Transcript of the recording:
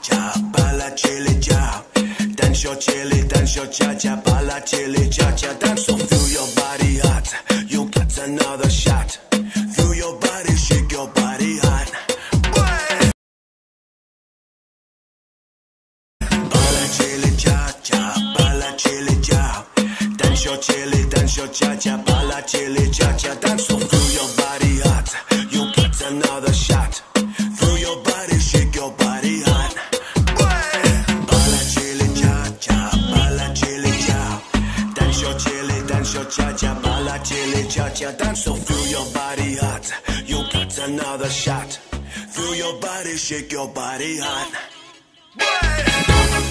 cha, balla chili cha. Dance your chili, dance your cha cha, balla chili cha cha. Dance so feel your body hot. You got another shot. Feel your body, shake your body hot. Balla chili cha cha, balla chili cha. Dance your chili, dance your cha cha, balla chili cha cha. Dance so feel your body hot. You got another shot. Feel your body, shake your body hot. Balla chili cha cha, balla chili cha. Dance your chili, dance your cha cha, balla chili cha cha. Dance so feel your body hot. You got another shot. Feel your body, shake your body hot.